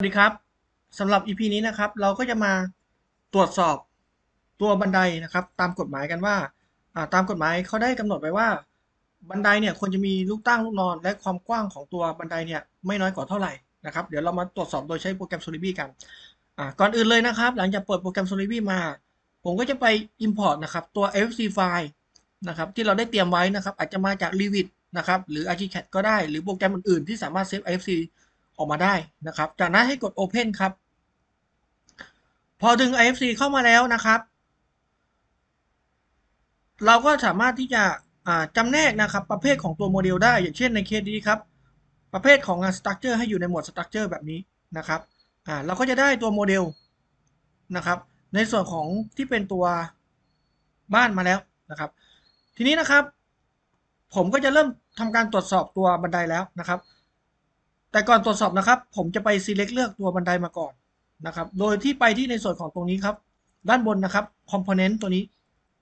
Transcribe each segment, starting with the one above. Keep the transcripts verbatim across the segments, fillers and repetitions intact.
สวัสดีครับสำหรับ อี พี นี้นะครับเราก็จะมาตรวจสอบตัวบันไดนะครับตามกฎหมายกันว่าอ่าตามกฎหมายเขาได้กำหนดไว้ว่าบันไดเนี่ยควรจะมีลูกตั้งลูกนอนและความกว้างของตัวบันไดเนี่ยไม่น้อยกว่าเท่าไหร่นะครับเดี๋ยวเรามาตรวจสอบโดยใช้โปรแกรม Solidity กันอ่าก่อนอื่นเลยนะครับหลังจากเปิดโปรแกรม Solidity มาผมก็จะไป Import นะครับตัว เอฟ เอฟ ซี ไฟล์นะครับที่เราได้เตรียมไว้นะครับอาจจะมาจาก Revit นะครับหรือ ArchiCAD ก็ได้หรือโปรแกรมอื่นๆที่สามารถเซฟ เอ เอฟ ซี ออกมาได้นะครับจากนั้นให้กด Open ครับพอดึง ไอ เอฟ ซี เข้ามาแล้วนะครับเราก็สามารถที่จะจำแนกนะครับประเภทของตัวโมเดลได้อย่างเช่นในเคสนี้ครับประเภทของงาน Structure ให้อยู่ในหมวด Structure แบบนี้นะครับเราก็จะได้ตัวโมเดลนะครับในส่วนของที่เป็นตัวบ้านมาแล้วนะครับทีนี้นะครับผมก็จะเริ่มทำการตรวจสอบตัวบันไดแล้วนะครับแต่ก่อนตรวจสอบนะครับผมจะไป select เลือกตัวบันไดมาก่อนนะครับโดยที่ไปที่ในส่วนของตรงนี้ครับด้านบนนะครับ component ตัวนี้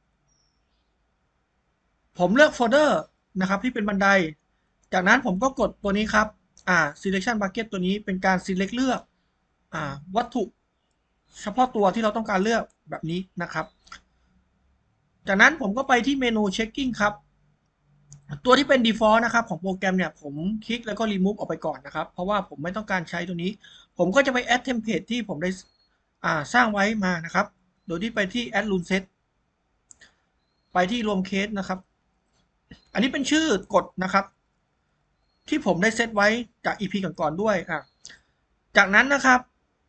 ผมเลือกโฟลเดอร์นะครับที่เป็นบันไดจากนั้นผมก็กดตัวนี้ครับอ่า selection bucket ตัวนี้เป็นการ select เลือกอ่าวัตถุเฉพาะตัวที่เราต้องการเลือกแบบนี้นะครับจากนั้นผมก็ไปที่เมนู checking ครับตัวที่เป็น default นะครับของโปรแกรมเนี่ยผมคลิกแล้วก็ remove ออกไปก่อนนะครับเพราะว่าผมไม่ต้องการใช้ตัวนี้ผมก็จะไป add template ที่ผมได้อ่าสร้างไว้มานะครับโดยที่ไปที่ add rule set ไปที่รวมเคสนะครับอันนี้เป็นชื่อกฎนะครับที่ผมได้เซตไว้จาก อี พี ก่อนๆด้วยอ่ะจากนั้นนะครับ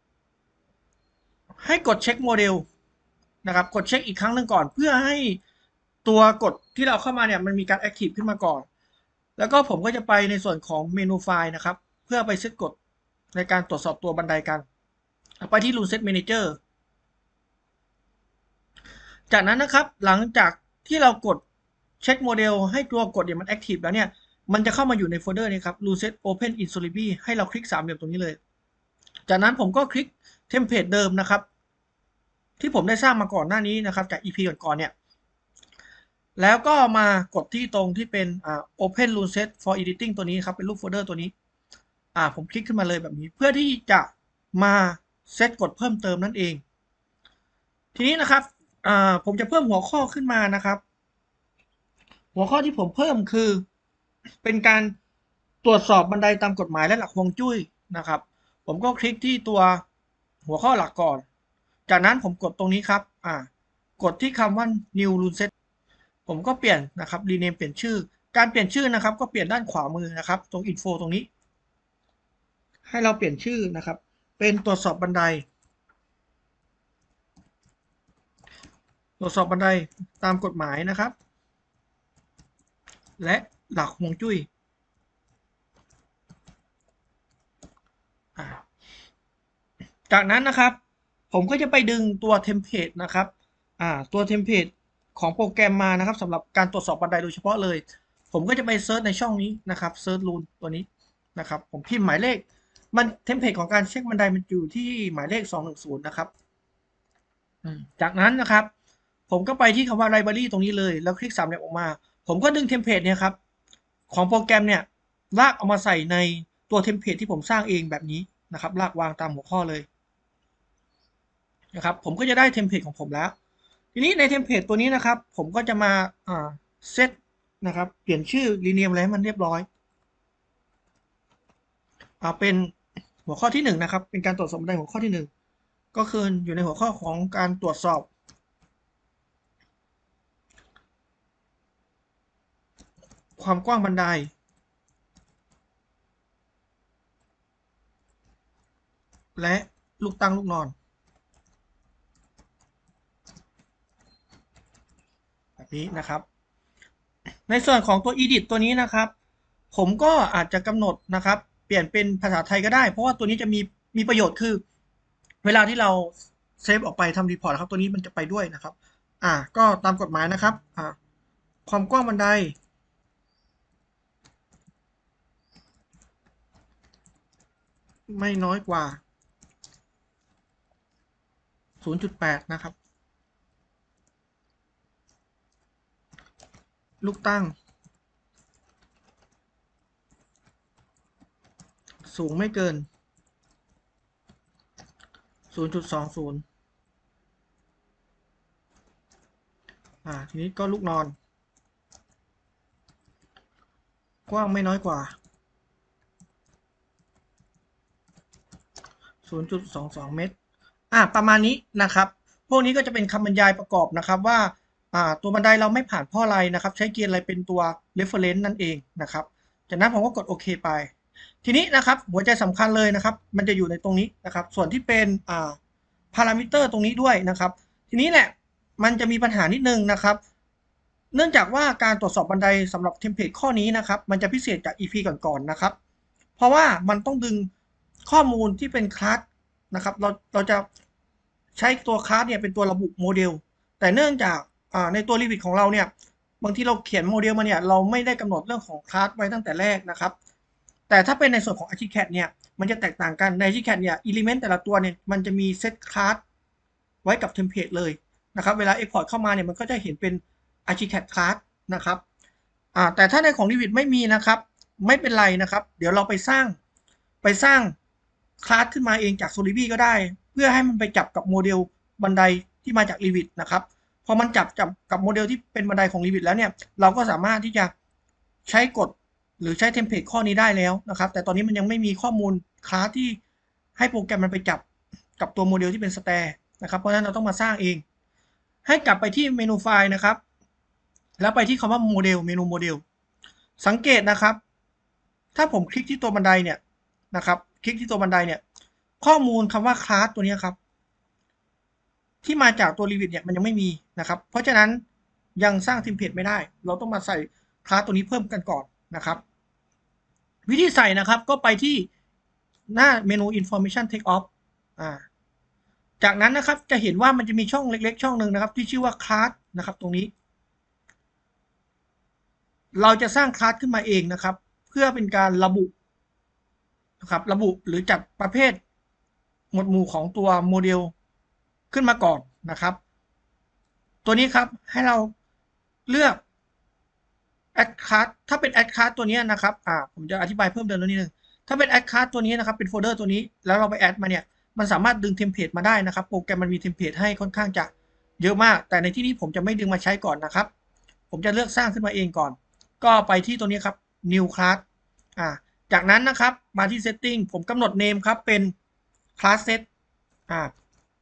ให้กดเช็คโมเดลนะครับกดเช็คอีกครั้งหนึ่งก่อนเพื่อให้ตัวกฎที่เราเข้ามาเนี่ยมันมีการ active ขึ้นมาก่อนแล้วก็ผมก็จะไปในส่วนของเมนูไฟล์นะครับเพื่อไปเซตกฎในการตรวจสอบตัวบันไดกันไปที่ Rule Set Manager จากนั้นนะครับหลังจากที่เรากดเช็คโมเดลให้ตัวกดเนี่ยมัน active แล้วเนี่ยมันจะเข้ามาอยู่ในโฟลเดอร์นี้ครับ Rule Set Open in Solidity ให้เราคลิกสามเหลี่ยมตรงนี้เลยจากนั้นผมก็คลิกเทมเพลตเดิมนะครับที่ผมได้สร้างมาก่อนหน้านี้นะครับจาก อี พี ก่อนๆเนี่ยแล้วก็มากดที่ตรงที่เป็นอ่า Open Rule Set for Editing ตัวนี้ครับเป็นรูปโฟลเดอร์ตัวนี้อ่าผมคลิกขึ้นมาเลยแบบนี้เพื่อที่จะมาเซตกฎเพิ่มเติมนั่นเองทีนี้นะครับอ่าผมจะเพิ่มหัวข้อขึ้นมานะครับหัวข้อที่ผมเพิ่มคือเป็นการตรวจสอบบันไดตามกฎหมายและหลักฮวงจุ้ยนะครับผมก็คลิกที่ตัวหัวข้อหลักก่อนจากนั้นผมกดตรงนี้ครับอ่ากดที่คำว่า new rule set ผมก็เปลี่ยนนะครับ rename เปลี่ยนชื่อการเปลี่ยนชื่อนะครับก็เปลี่ยนด้านขวามือนะครับตรง info ตรงนี้ให้เราเปลี่ยนชื่อนะครับเป็นตรวจสอบบันไดตรวจสอบบันไดตามกฎหมายนะครับและหลักฮวงจุ้ยจากนั้นนะครับผมก็จะไปดึงตัวเทมเพลตนะครับอ่าตัวเทมเพลตของโปรแกรมมานะครับสำหรับการตรวจสอบบันไดโดยเฉพาะเลยผมก็จะไปเซิร์ชในช่องนี้นะครับเซิร์ชรูนตัวนี้นะครับผมพิมพ์หมายเลขมันเทมเพลตของการเช็คบันไดมันอยู่ที่หมายเลขสองหนึ่งศูนย์นะครับจากนั้นนะครับผมก็ไปที่คำว่า library ตรงนี้เลยแล้วคลิกสามเหลี่ยมออกมาผมก็ดึงเทมเพลตเนี่ยครับของโปรแกรมเนี่ยลากเอามาใส่ในตัวเทมเพลตที่ผมสร้างเองแบบนี้นะครับลากวางตามหัวข้อเลยนะครับผมก็จะได้เทมเพลตของผมแล้วทีนี้ในเทมเพลตตัวนี้นะครับผมก็จะมาอ่าเซตนะครับเปลี่ยนชื่อรีเนียมอะไรให้มันเรียบร้อยอ่าเป็นหัวข้อที่หนึ่งนะครับเป็นการตรวจสอบบันไดหัวข้อที่หนึ่งก็คืออยู่ในหัวข้อของการตรวจสอบความกว้างบันไดและลูกตั้งลูกนอนแบบนี้นะครับในส่วนของตัว edit ตัวนี้นะครับผมก็อาจจะกำหนดนะครับเปลี่ยนเป็นภาษาไทยก็ได้เพราะว่าตัวนี้จะมีมีประโยชน์คือเวลาที่เราเซฟออกไปทำรีพอร์ตครับตัวนี้มันจะไปด้วยนะครับอ่าก็ตามกฎหมายนะครับอ่าความกว้างบันไดไม่น้อยกว่า ศูนย์จุดแปด นะครับลูกตั้งสูงไม่เกินศูนย์จุดสองศูนย์ อ่าทีนี้ก็ลูกนอนกว้างไม่น้อยกว่า ศูนย์จุดสองสอง เมตรอ่าประมาณนี้นะครับพวกนี้ก็จะเป็นคำบรรยายประกอบนะครับว่าอ่าตัวบันไดเราไม่ผ่านเพราะอะไรนะครับใช้เกณฑ์อะไรเป็นตัว reference นั่นเองนะครับจากนั้นผมก็กดโอเคไปทีนี้นะครับหัวใจสำคัญเลยนะครับมันจะอยู่ในตรงนี้นะครับส่วนที่เป็นอ่าพารามิเตอร์ตรงนี้ด้วยนะครับทีนี้แหละมันจะมีปัญหานิดนึงนะครับเนื่องจากว่าการตรวจสอบบันไดสำหรับเทมเพลตข้อนี้นะครับมันจะพิเศษจาก อี พี ก่อนๆนะครับเพราะว่ามันต้องดึงข้อมูลที่เป็นคลาสนะครับเราเราจะใช้ตัวคลาสเนี่ยเป็นตัวระบุโมเดลแต่เนื่องจากในตัว Revit ของเราเนี่ยบางทีเราเขียนโมเดลมาเนี่ยเราไม่ได้กำหนดเรื่องของคลาสไว้ตั้งแต่แรกนะครับแต่ถ้าเป็นในส่วนของ ArchiCAD เนี่ยมันจะแตกต่างกันใน ArchiCAD เนี่ย element แต่ละตัวเนี่ยมันจะมีเซตคลาสไว้กับเทมเพลตเลยนะครับเวลา Export เข้ามาเนี่ยมันก็จะเห็นเป็น ArchiCAD class นะครับอ่าแต่ถ้าในของ Revit ไม่มีนะครับไม่เป็นไรนะครับเดี๋ยวเราไปสร้างไปสร้างคลาสขึ้นมาเองจาก Solibri ก็ได้เพื่อให้มันไปจับกับโมเดลบันไดที่มาจาก Revit นะครับพอมันจับจับกับโมเดลที่เป็นบันไดของ Revit แล้วเนี่ยเราก็สามารถที่จะใช้กฎหรือใช้เทมเพลตข้อนี้ได้แล้วนะครับแต่ตอนนี้มันยังไม่มีข้อมูลคลาสที่ให้โปรแกรมมันไปจับกับตัวโมเดลที่เป็นสแตร์นะครับเพราะฉะนั้นเราต้องมาสร้างเองให้กลับไปที่เมนูไฟล์นะครับแล้วไปที่คำว่าโมเดลเมนูโมเดลสังเกตนะครับถ้าผมคลิกที่ตัวบันไดเนี่ยนะครับคลิกที่ตัวบันไดเนี่ยข้อมูลคำว่าคลาสตัวนี้ครับที่มาจากตัว Revit เนี่ยมันยังไม่มีนะครับเพราะฉะนั้นยังสร้างเทมเพลตไม่ได้เราต้องมาใส่คลาสตัวนี้เพิ่มกันก่อนนะครับวิธีใส่นะครับก็ไปที่หน้าเมนู information take off อ่าจากนั้นนะครับจะเห็นว่ามันจะมีช่องเล็กๆช่องหนึ่งนะครับที่ชื่อว่าคลาสนะครับตรงนี้เราจะสร้างคลาสขึ้นมาเองนะครับเพื่อเป็นการระบุนะครับระบุหรือจัดประเภทหมวดหมู่ของตัวโมเดลขึ้นมาก่อนนะครับตัวนี้ครับให้เราเลือก add class ถ้าเป็น add class ตัวนี้นะครับอ่าผมจะอธิบายเพิ่มเติมนิดนึงถ้าเป็น add class ตัวนี้นะครับเป็นโฟลเดอร์ตัวนี้แล้วเราไป add มาเนี่ยมันสามารถดึงเทมเพลตมาได้นะครับโปรแกรมมันมีเทมเพลตให้ค่อนข้างจะเยอะมากแต่ในที่นี้ผมจะไม่ดึงมาใช้ก่อนนะครับผมจะเลือกสร้างขึ้นมาเองก่อนก็ไปที่ตัวนี้ครับ new class อ่าจากนั้นนะครับมาที่ setting ผมกำหนด name ครับเป็น class set อ่า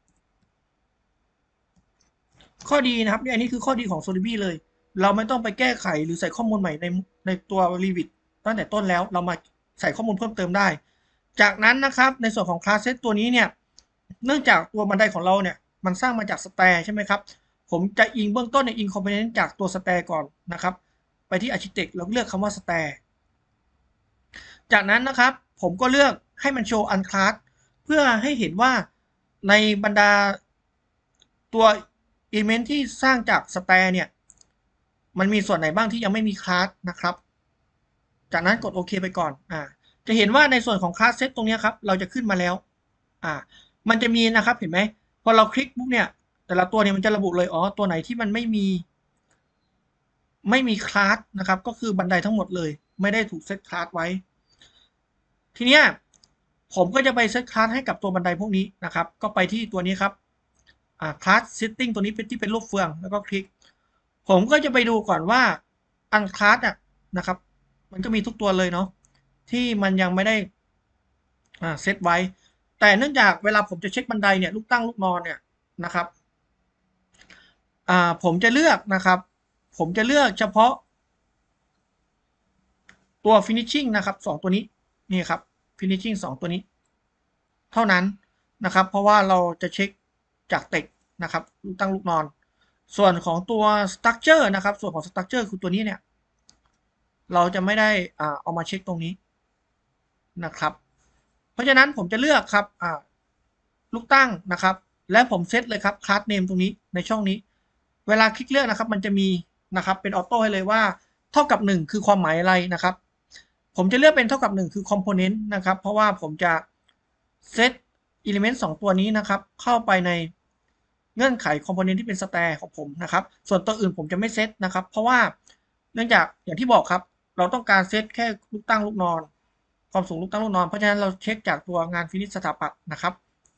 ข้อดีนะครับอันนี้คือข้อดีของ Solibri เลยเราไม่ต้องไปแก้ไขหรือใส่ข้อมูลใหม่ในในตัว Revit ตั้งแต่ต้นแล้วเรามาใส่ข้อมูลเพิ่มเติมได้จากนั้นนะครับในส่วนของ class set ตัวนี้เนี่ยเนื่องจากตัวบันไดของเราเนี่ยมันสร้างมาจากสแตร์ใช่ไหมครับผมจะอิงเบื้องต้นในอิงคอมโพเนนต์จากตัวสแตร์ก่อนนะครับไปที่ Architect แล้วเลือกคำว่าสแตร์จากนั้นนะครับผมก็เลือกให้มันโชว์ unclass เพื่อให้เห็นว่าในบรรดาตัว element ที่สร้างจากสแตร์เนี่ยมันมีส่วนไหนบ้างที่ยังไม่มีคลาสนะครับจากนั้นกดโอเคไปก่อนอ่าจะเห็นว่าในส่วนของคลาสเซตตรงนี้ครับเราจะขึ้นมาแล้วอ่ามันจะมีนะครับเห็นไหมพอเราคลิกปุ๊บเนี่ยแต่ละตัวเนี่ยมันจะระบุเลยอ๋อตัวไหนที่มันไม่มีไม่มีคลาสนะครับก็คือบันไดทั้งหมดเลยไม่ได้ถูกเซตคลาสไว้ทีเนี้ยผมก็จะไปเซตคลาสให้กับตัวบันไดพวกนี้นะครับก็ไปที่ตัวนี้ครับอ่าคลาสเซตติ้งตัวนี้เป็นที่เป็นรูปเฟืองแล้วก็คลิกผมก็จะไปดูก่อนว่าอันคลาสอ่ะนะครับมันก็มีทุกตัวเลยเนาะที่มันยังไม่ได้อ่าเซตไว้แต่เนื่องจากเวลาผมจะเช็คบันไดเนี่ยลูกตั้งลูกนอนเนี่ยนะครับอ่าผมจะเลือกนะครับผมจะเลือกเฉพาะตัว finishing นะครับสองตัวนี้นี่ครับ finishing สองตัวนี้เท่านั้นนะครับเพราะว่าเราจะเช็คจากเต็กนะครับลูกตั้งลูกนอนส่วนของตัว structure นะครับส่วนของ structure คือตัวนี้เนี่ยเราจะไม่ได้อ่าเอามาเช็คตรงนี้นะครับเพราะฉะนั้นผมจะเลือกครับอ่าลูกตั้งนะครับและผมเซตเลยครับ class name ตรงนี้ในช่องนี้เวลาคลิกเลือกนะครับมันจะมีนะครับเป็นออโต้ให้เลยว่าเท่ากับหนึ่งคือความหมายอะไรนะครับผมจะเลือกเป็นเท่ากับหนึ่งคือ component นะครับเพราะว่าผมจะเซต element สองตัวนี้นะครับเข้าไปในเงื่อนไข component ที่เป็น star ของผมนะครับส่วนตัวอื่นผมจะไม่เซตนะครับเพราะว่าเนื่องจากอย่างที่บอกครับเราต้องการเซตแค่ลูกตั้งลูกนอนความสูงลูกตั้งลูกนอนเพราะฉะนั้นเราเช็คจากตัวงานฟินิชสถาปัตย์นะครับ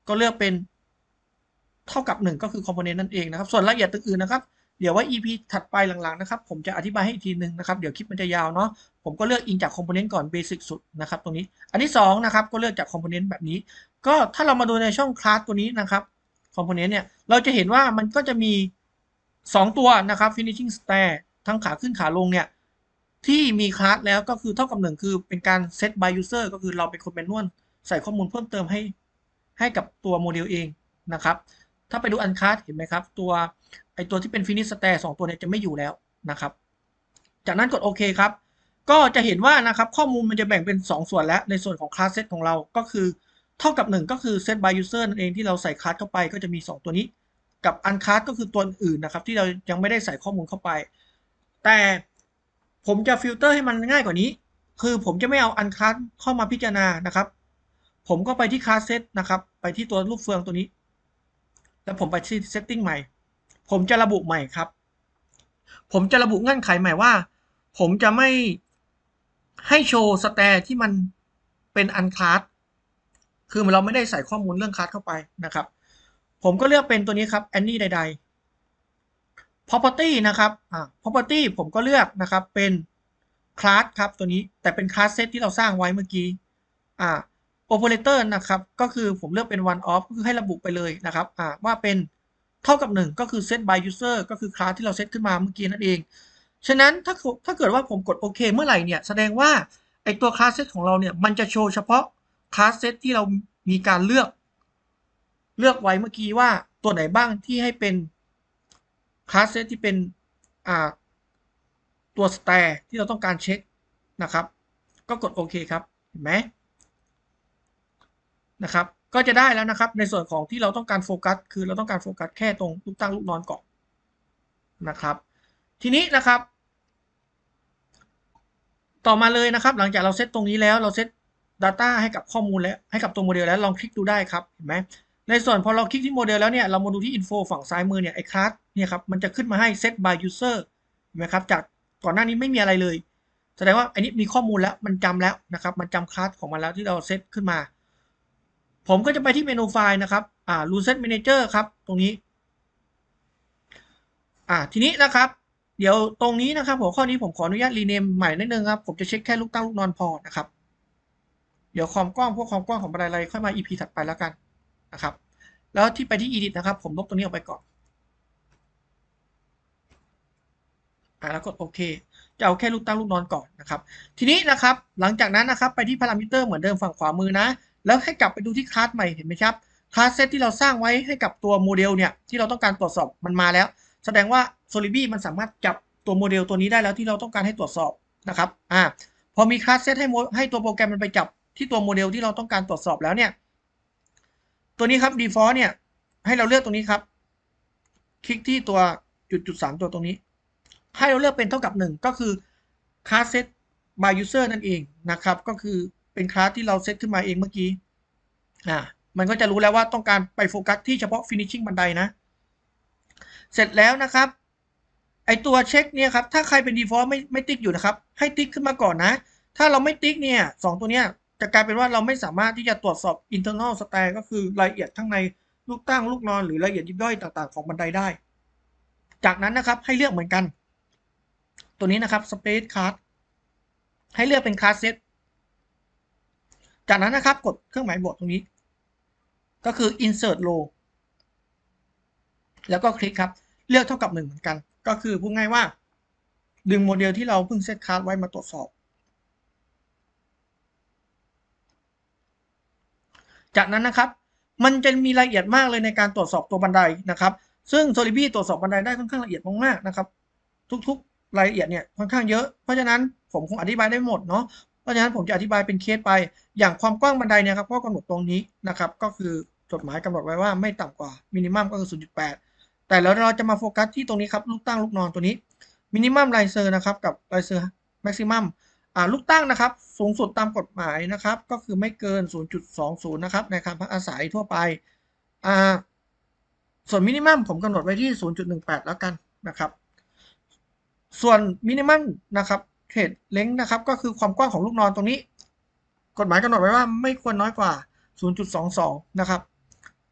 ก็เลือกเป็นเท่ากับหนึ่งก็คือคอมโพเนนต์นั่นเองนะครับส่วนรายละเอียดอื่นๆนะครับเดี๋ยวไว้ อี พี ถัดไปหลังๆนะครับผมจะอธิบายให้อีกทีนึงนะครับเดี๋ยวคลิปมันจะยาวเนาะผมก็เลือกอิงจากคอมโพเนนต์ก่อนเบสิกสุดนะครับตรงนี้อันที่สองนะครับก็เลือกจากคอมโพเนนต์แบบนี้ก็ถ้าเรามาดูในช่องคลาสตัวนี้นะครับคอมโพเนนต์เนี่ยเราจะเห็นว่ามันก็จะมีสองตัวนะครับ finishing stair ทั้งขาขึ้นขาลงเนี่ยที่มีคลาสแล้วก็คือเท่ากับหนึ่งคือเป็นการ set by user ก็คือเราเป็นคนแมนนวลใส่ข้อมูลเพิ่มเติมให้ให้กับตัวโมเดลเองนะครับถ้าไปดูอันคัสเห็นไหมครับตัวไอตัวที่เป็น finish stair สองตัวเนี่ยจะไม่อยู่แล้วนะครับจากนั้นกดโอเคครับก็จะเห็นว่านะครับข้อมูลมันจะแบ่งเป็นสองส่วนแล้วในส่วนของ class set ของเราก็คือเท่ากับหนึ่งก็คือ set by user นั่นเองที่เราใส่ class เข้าไปก็จะมีสองตัวนี้กับ unclass ก็คือตัวอื่นนะครับที่เรายังไม่ได้ใส่ข้อมูลเข้าไปแต่ผมจะฟิลเตอร์ให้มันง่ายกว่านี้คือผมจะไม่เอา unclass เข้ามาพิจารณานะครับผมก็ไปที่ class set นะครับไปที่ตัวรูปเฟืองตัวนี้แล้วผมไปที่ setting ใหม่ผมจะระบุใหม่ครับผมจะระบุเงื่อนไขใหม่ว่าผมจะไม่ให้โชว์สแตร์ที่มันเป็นอันคลาสคือเราไม่ได้ใส่ข้อมูลเรื่องคลาสเข้าไปนะครับผมก็เลือกเป็นตัวนี้ครับ any ใดๆ property นะครับอ่า property ผมก็เลือกนะครับเป็นคลาสครับตัวนี้แต่เป็นคลาสเซตที่เราสร้างไว้เมื่อกี้อ่า operator นะครับก็คือผมเลือกเป็น one off ก็คือให้ระบุไปเลยนะครับอ่าว่าเป็นเท่ากับหนึ่งก็คือ set by user ก็คือคลาสที่เราเซตขึ้นมาเมื่อกี้นั่นเองฉะนั้นถ้าถ้าเกิดว่าผมกดโอเคเมื่อไหร่เนี่ยแสดงว่าไอตัวคลาสเซตของเราเนี่ยมันจะโชว์เฉพาะคลาสเซตที่เรามีการเลือกเลือกไว้เมื่อกี้ว่าตัวไหนบ้างที่ให้เป็นคลาสเซตที่เป็นอ่าตัว star ที่เราต้องการเช็คนะครับก็กดโอเคครับเห็นไหมนะครับก็จะได้แล้วนะครับในส่วนของที่เราต้องการโฟกัสคือเราต้องการโฟกัสแค่ตรงลูกตั้งลูกนอนก่อนนะครับทีนี้นะครับต่อมาเลยนะครับหลังจากเราเซตตรงนี้แล้วเราเซต Data ให้กับข้อมูลแล้วให้กับตัวโมเดลแล้วลองคลิกดูได้ครับเห็นไหมในส่วนพอเราคลิกที่โมเดลแล้วเนี่ยเรามาดูที่ Info ฝั่งซ้ายมือเนี่ยไอ้คลาสเนี่ยครับมันจะขึ้นมาให้ Set by User เห็นไหมครับจากก่อนหน้านี้ไม่มีอะไรเลยแสดงว่าอันนี้มีข้อมูลแล้วมันจำแล้วนะครับมันจำคลาสของมันแล้วที่เราเซตขึ้นมาผมก็จะไปที่เมนูไฟล์นะครับอ่า Rule Set Manager ครับตรงนี้อ่าทีนี้นะครับเดี๋ยวตรงนี้นะครับหัวข้อนี้ผมขออนุญาตรีเนมใหม่นิดนึงครับผมจะเช็คแค่ลูกตั้งลูกนอนพอนะครับเดี๋ยวความกว้างพวกความกว้างของบันไดอะไรค่อยมา อี พี ถัดไปแล้วกันนะครับแล้วที่ไปที่ Edit นะครับผมลบตรงนี้ออกไปก่อนอ่าแล้วกดโอเคจะเอาแค่ลูกตั้งลูกนอนก่อนนะครับทีนี้นะครับหลังจากนั้นนะครับไปที่พารามิเตอร์เหมือนเดิมฝั่งขวามือนะแล้วให้กลับไปดูที่คลาสใหม่เห็นไหมครับคลาสเซตที่เราสร้างไว้ให้กับตัวโมเดลเนี่ยที่เราต้องการตรวจสอบมันมาแล้วแสดงว่า Solibri มันสามารถจับตัวโมเดลตัวนี้ได้แล้วที่เราต้องการให้ตรวจสอบนะครับอ่าพอมีคลาสเซตให้ให้ตัวโปรแกรมมันไปจับที่ตัวโมเดลที่เราต้องการตรวจสอบแล้วเนี่ยตัวนี้ครับ default เนี่ยให้เราเลือกตรงนี้ครับคลิกที่ตัวจุดจุดสามตัวตรงนี้ให้เราเลือกเป็นเท่ากับหนึ่งก็คือ class set by user นั่นเองนะครับก็คือเป็นคลาสที่เราเซตขึ้นมาเองเมื่อกี้อ่ามันก็จะรู้แล้วว่าต้องการไปโฟกัสที่เฉพาะ finishing บันไดนะเสร็จแล้วนะครับไอตัวเช็คเนี่ยครับถ้าใครเป็น default ไม่ไม่ติ๊กอยู่นะครับให้ติ๊กขึ้นมาก่อนนะถ้าเราไม่ติ๊กเนี่ยสองตัวเนี้ยจะกลายเป็นว่าเราไม่สามารถที่จะตรวจสอบ internal stair ก็คือรายละเอียดข้างในลูกตั้งลูกนอนหรือรายละเอียดยิบย่อยต่างๆของบันไดได้จากนั้นนะครับให้เลือกเหมือนกันตัวนี้นะครับ space card ให้เลือกเป็น class set จากนั้นนะครับกดเครื่องหมายบวกตรงนี้ก็คือ insert row แล้วก็คลิกครับเลือกเท่ากับหนึ่งเหมือนกันก็คือพูดง่ายว่าดึงโมเดลที่เราเพิ่งเซตคลาสไว้มาตรวจสอบจากนั้นนะครับมันจะมีรายละเอียดมากเลยในการตรวจสอบตัวบันไดนะครับซึ่ง Solibri ตรวจสอบบันไดได้ค่อนข้างละเอียดมากๆนะครับทุกๆรายละเอียดเนี่ยค่อนข้างเยอะเพราะฉะนั้นผมคงอธิบายได้หมดเนาะเพราะฉะนั้นผมจะอธิบายเป็นเคสไปอย่างความกว้างบันไดเนี่ยครับก็กำหนดตรงนี้นะครับก็คือจดหมายกำหนดไว้ว่าไม่ต่ำกว่ามินิมัมก็คือ ศูนย์จุดแปด แต่แล้วเราจะมาโฟกัสที่ตรงนี้ครับลูกตั้งลูกนอนตัวนี้มินิมัมไลเซอร์นะครับกับไลเซอร์แม็กซิมัมอ่าลูกตั้งนะครับสูงสุดตามกฎหมายนะครับก็คือไม่เกิน ศูนย์จุดสองศูนย์ นะครับในอาคารพักอาศัยทั่วไปอ่าส่วนมินิมัมผมกำหนดไว้ที่ ศูนย์จุดหนึ่งแปด แล้วกันนะครับส่วนมินิมัมนะครับเขตเล้งนะครับก็คือความกว้างของลูกนอนตรงนี้กฎหมายกำหนดไว้ว่าไม่ควรน้อยกว่า ศูนย์จุดสองสอง นะครับ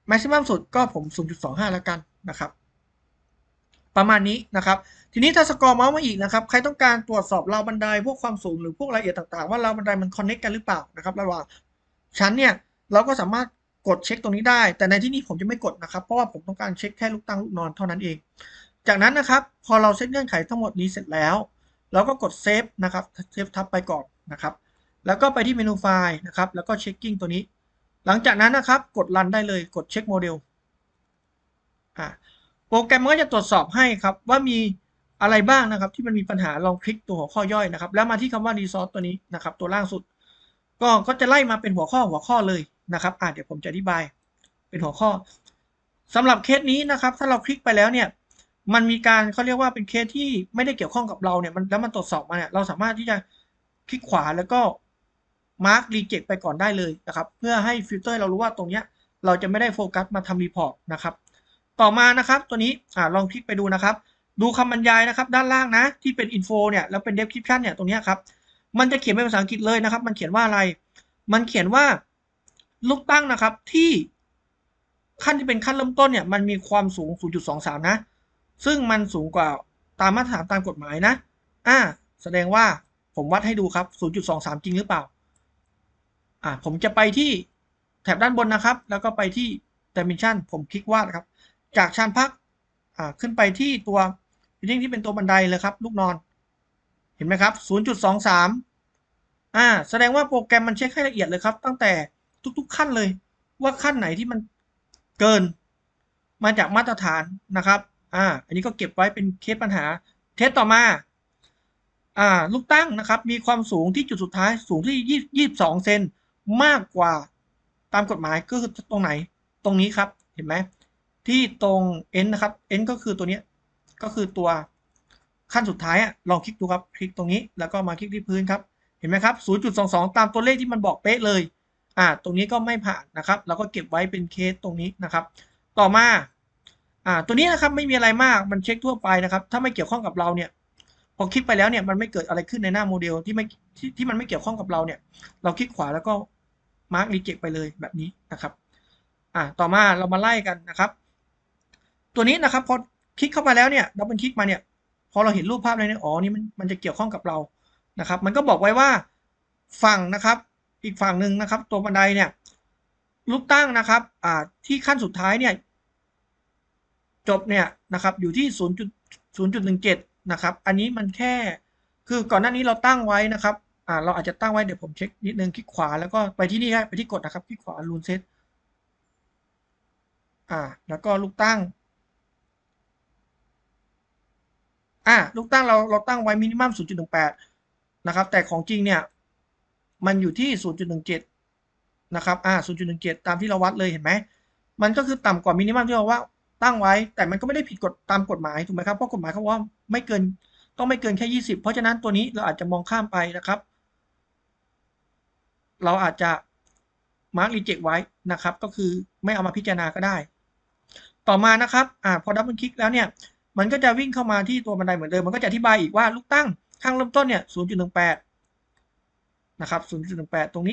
maximum สุดก็ผม ศูนย์จุดสองห้า แล้วกันนะครับประมาณนี้นะครับทีนี้ถ้าสกอร์เมาส์มาอีกนะครับใครต้องการตรวจสอบราวบันไดพวกความสูงหรือพวกรายละเอียดต่างๆว่าราวบันไดมันคอนเนคกันหรือเปล่านะครับระหว่างชั้นเนี่ยเราก็สามารถกดเช็คตรงนี้ได้แต่ในที่นี้ผมจะไม่กดนะครับเพราะว่าผมต้องการเช็คแค่ลูกตั้งลูกนอนเท่านั้นเองจากนั้นนะครับพอเราเซตเงื่อนไขทั้งหมดนี้เสร็จแล้วเราก็กดเซฟนะครับเซฟทับไปก่อนนะครับแล้วก็ไปที่เมนูไฟล์นะครับแล้วก็เช็คกิ้งตัวนี้หลังจากนั้นนะครับกดรันได้เลยกดเช็คโมเดลอ่าโปรแกรมมันก็จะตรวจสอบให้ครับว่ามีอะไรบ้างนะครับที่มันมีปัญหาลองคลิกตัวหัวข้อย่อยนะครับแล้วมาที่คำว่า resource ตัวนี้นะครับตัวล่างสุดก็ก็จะไล่มาเป็นหัวข้อหัวข้อเลยนะครับอ่าเดี๋ยวผมจะอธิบายเป็นหัวข้อสำหรับเคสนี้นะครับถ้าเราคลิกไปแล้วเนี่ยมันมีการเขาเรียกว่าเป็นเคสที่ไม่ได้เกี่ยวข้องกับเราเนี่ยมันแล้วมันตรวจสอบมาเนี่ยเราสามารถที่จะคลิกขวาแล้วก็มาร์กรีเจ็คไปก่อนได้เลยนะครับเพื่อให้ฟิลเตอร์เรารู้ว่าตรงเนี้ยเราจะไม่ได้โฟกัสมาทำรีพอร์ตนะครับต่อมานะครับตัวนี้อ่าลองคลิกไปดูนะครับดูคำบรรยายนะครับด้านล่างนะที่เป็นอินโฟเนี่ยแล้วเป็น description เนี่ยตรงนี้ครับมันจะเขียนเป็นภาษาอังกฤษเลยนะครับมันเขียนว่าอะไรมันเขียนว่าลูกตั้งนะครับที่ขั้นที่เป็นขั้นเริ่มต้นเนี่ยมันมีความสูง ศูนย์จุดสองสาม นะซึ่งมันสูงกว่าตามมาตรฐานตามกฎหมายนะอ่าแสดงว่าผมวัดให้ดูครับ ศูนย์จุดสองสาม จริงหรือเปล่าอ่าผมจะไปที่แถบด้านบนนะครับแล้วก็ไปที่ dimension ผมคลิกวาดครับจากชานพักอ่าขึ้นไปที่ตัวยิ่งที่เป็นตัวบันไดเลยครับลูกนอนเห็นไหมครับ ศูนย์จุดสองสาม อ่าแสดงว่าโปรแกรมมันเช็คให้ละเอียดเลยครับตั้งแต่ทุกๆขั้นเลยว่าขั้นไหนที่มันเกินมาจากมาตรฐานนะครับอ่าอันนี้ก็เก็บไว้เป็นเคสปัญหาเทสต่อมาอ่าลูกตั้งนะครับมีความสูงที่จุดสุดท้ายสูงที่ยี่สิบสองเซนมากกว่าตามกฎหมายก็คือตรงไหนตรงนี้ครับเห็นไหมที่ตรง n นะครับ n ก็คือตัวนี้ก็คือตัวขั้นสุดท้ายอ่ะลองคลิกดูครับคลิกตรงนี้แล้วก็มาคลิกที่พื้นครับเห็นไหมครับ ศูนย์จุดสองสอง ตามตัวเลขที่มันบอกเป๊ะเลยอ่าตรงนี้ก็ไม่ผ่านนะครับเราก็เก็บไว้เป็นเคสตรงนี้นะครับต่อมาอ่าตัวนี้นะครับไม่มีอะไรมากมันเช็คทั่วไปนะครับถ้าไม่เกี่ยวข้องกับเราเนี่ยพอคลิกไปแล้วเนี่ยมันไม่เกิดอะไรขึ้นในหน้าโมเดลที่ไม่ที่ที่มันไม่เกี่ยวข้องกับเราเนี่ยเราคลิกขวาแล้วก็มาร์กรีเจ็คไปเลยแบบนี้นะครับอ่าต่อมาเรามาไล่กันนะครับตัวนี้นะครับพอคลิกเข้าไปแล้วเนี่ยดับเบิลคลิกมาเนี่ยพอเราเห็นรูปภาพอะไรเนี่ยอ๋อนี่มันมันจะเกี่ยวข้องกับเรานะครับมันก็บอกไว้ว่าฝั่งนะครับอีกฝั่งหนึ่งนะครับตัวบันไดเนี่ยลูกตั้งนะครับอ่าที่ขั้นสุดท้ายเนี่ยจบเนี่ยนะครับอยู่ที่ ศูนย์จุดศูนย์จุดหนึ่งเจ็ด นะครับอันนี้มันแค่คือก่อนหน้านี้เราตั้งไว้นะครับอ่าเราอาจจะตั้งไว้เดี๋ยวผมเช็คนิดนึงคลิกขวาแล้วก็ไปที่นี่ครับไปที่กดนะครับคลิกขวารูนเซตอ่าแล้วก็ลูกตั้งอ่าลูกตั้งเราเราตั้งไว้มินิมัม ศูนย์จุดหนึ่งแปด นะครับแต่ของจริงเนี่ยมันอยู่ที่ ศูนย์จุดหนึ่งเจ็ด นะครับอ่า ศูนย์จุดหนึ่งเจ็ด ตามที่เราวัดเลยเห็นไหมมันก็คือต่ำกว่ามินิมัมที่เราว่าตั้งไว้แต่มันก็ไม่ได้ผิดกฎตามกฎหมายถูกไหมครับเพราะกฎหมายเขาว่าไม่เกินต้องไม่เกินแค่ยี่สิบเพราะฉะนั้นตัวนี้เราอาจจะมองข้ามไปนะครับเราอาจจะมาร์กรีเจ็คไว้นะครับก็คือไม่เอามาพิจารณาก็ได้ต่อมานะครับอ่าพอดับเบิลคลิกแล้วเนี่ยมันก็จะวิ่งเข้ามาที่ตัวบันไดเหมือนเดิมมันก็จะอธิบายอีกว่าลูกตั้งข้างเริ่มต้นเนี่ย ศูนย์จุดหนึ่งแปด นะครับ ศูนย์จุดหนึ่งแปด ตรงนี้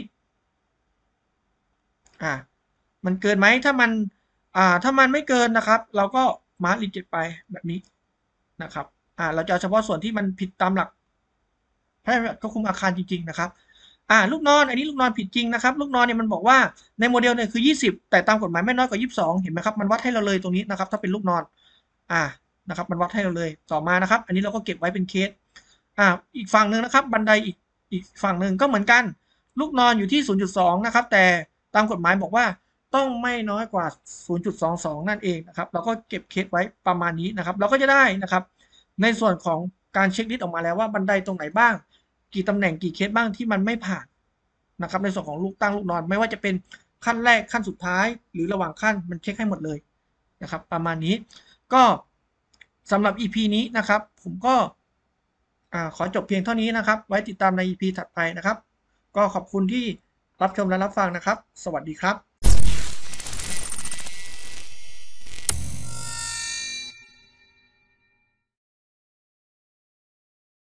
อ่ามันเกินไหมถ้ามันอ่าถ้ามันไม่เกินนะครับเราก็มาร์กรีเจ็คไปแบบนี้นะครับอ่าเราจะเอาเฉพาะส่วนที่มันผิดตามหลักพระราชบัญญัติควบคุมอาคารจริงๆนะครับอ่าลูกนอนอันนี้ลูกนอนผิดจริงนะครับลูกนอนเนี่ยมันบอกว่าในโมเดลเนี่ยคือยี่สิบแต่ตามกฎหมายไม่น้อยกว่ายี่สิบสองเห็นไหมครับมันวัดให้เราเลยตรงนี้นะครับถ้าเป็นลูกนอนอ่านะครับมันวัดให้เราเลยต่อมานะครับอันนี้เราก็เก็บไว้เป็นเคสอ่าอีกฝั่งหนึ่งนะครับบันไดอีกอีกฝั่งหนึ่งก็เหมือนกันลูกนอนอยู่ที่ ศูนย์จุดสอง นะครับแต่ตามกฎหมายบอกว่าต้องไม่น้อยกว่า ศูนย์จุดสองสอง นั่นเองนะครับเราก็เก็บเคสไว้ประมาณนี้นะครับเราก็จะได้นะครับในส่วนของการเช็คลิสต์ออกมาแล้วว่าบันไดตรงไหนบ้างกี่ตำแหน่งกี่เคสบ้างที่มันไม่ผ่านนะครับในส่วนของลูกตั้งลูกนอนไม่ว่าจะเป็นขั้นแรกขั้นสุดท้ายหรือระหว่างขั้นมันเช็คให้หมดเลยนะครับประมาณนี้ก็สำหรับ อี พี นี้นะครับผมก็ขอจบเพียงเท่านี้นะครับไว้ติดตามใน อี พี ถัดไปนะครับก็ขอบคุณที่รับชมและรับฟังนะครับสวัสดีครับ